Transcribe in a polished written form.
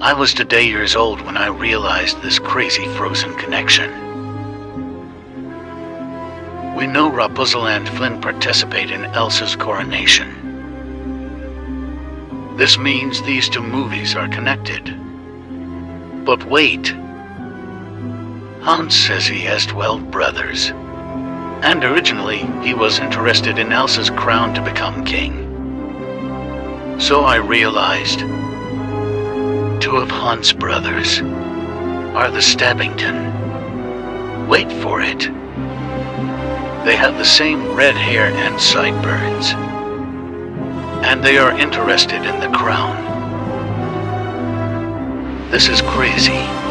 I was today years old when I realized this crazy frozen connection. We know Rapunzel and Flynn participate in Elsa's coronation. This means these two movies are connected. But wait. Hans says he has 12 brothers. And originally, he was interested in Elsa's crown to become king. So I realized 2 of Hans' brothers are the Stabbington. Wait for it. They have the same red hair and sideburns. And they are interested in the crown. This is crazy.